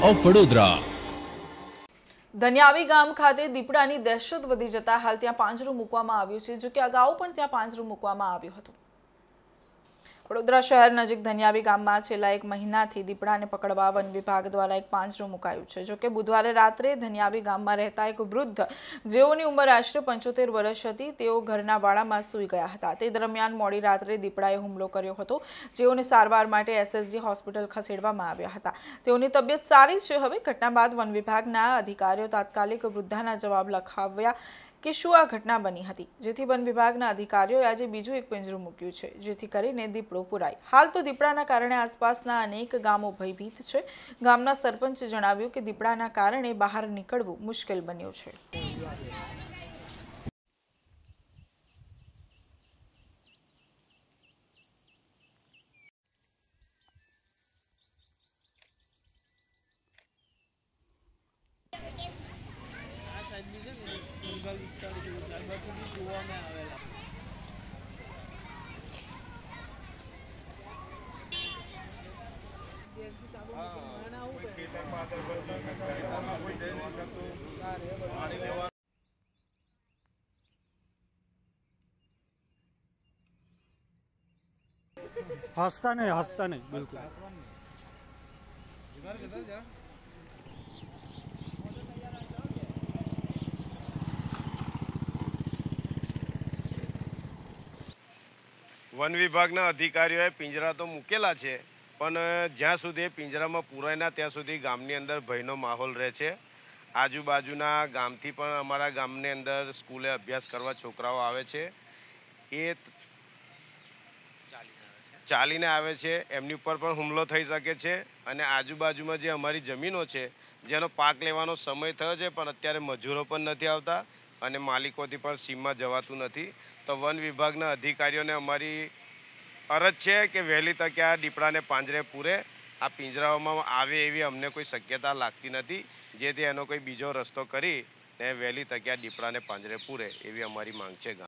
Of Vadodara. ધન્યાવી ગામ ખાતે દીપડાની દહેશત વધી જતા હાલ ત્યાં પાંજરું મૂકવામાં આવ્યું છે, જો કે અગાઉ પણ ત્યાં પાંજરું મૂકવામાં આવ્યું હતું। વડોદરા શહેર નજીક ધન્યાવી ગામમાં છેલ્લા 1 મહિનાથી દીપડાને પકડવા વન વિભાગ દ્વારા એક પાંજરું મુકાયું છે। જો કે બુધવારે રાત્રે ધન્યાવી ગામમાં રહેતા એક વૃદ્ધ જેઓની ઉંમર આશરે 75 વર્ષ હતી, તેઓ ઘરના વાડામાં સૂઈ ગયા હતા। તે દરમિયાન મોડી રાત્રે દીપડાએ હુમલો કર્યો હતો, જેઓને સારવાર માટે એસએસજી હોસ્પિટલ ખસેડવામાં આવ્યા હતા। તેઓની તબિયત સારી છે। હવે ઘટના બાદ વન વિભાગના અધિકારીઓ તાત્કાલિક વૃદ્ધાના જવાબ લખાવ્યા કે શું આ ઘટના બની હતી, જેથી વન વિભાગના અધિકારીઓએ આજે બીજું એક પિંજરું મૂક્યું છે, જેથી કરીને દીપડો પુરાય। હાલ તો દીપડાના કારણે આસપાસના અનેક ગામો ભયભીત છે। ગામના સરપંચે જણાવ્યું કે દીપડાના કારણે બહાર નીકળવું મુશ્કેલ બન્યું છે। हंसता नहीं बिल्कुल। वन विभागना अधिकारीओए पिंजरा तो मूकेला छे, पण ज्यां सुधी पिंजरामां पूराय ना त्यां सुधी गामनी अंदर भयनो माहोल रहे छे। आजूबाजूना गामथी पण अमारा गामनी अंदर स्कूले अभ्यास करवा छोकराओ आवे छे, ए चालीने आवे छे, एमनी पर पण हुमलो थई शके छे। अने आजूबाजूमां जे अमारी जमीनो छे जेनो पाक लेवानो समय थयो छे, पण अत्यारे मजूरो पण नथी आवता અને માલિકોથી પણ સીમમાં જવાતું નથી। તો વન વિભાગના અધિકારીઓને અમારી અરજ છે કે વહેલી તકે આ દીપડાને પાંજરે પૂરે। આ પિંજરાઓમાં આવે એવી અમને કોઈ શક્યતા લાગતી નથી, જેથી એનો કોઈ બીજો રસ્તો કરીને વહેલી તકે આ દીપડાને પાંજરે પૂરે એવી અમારી માંગ છે।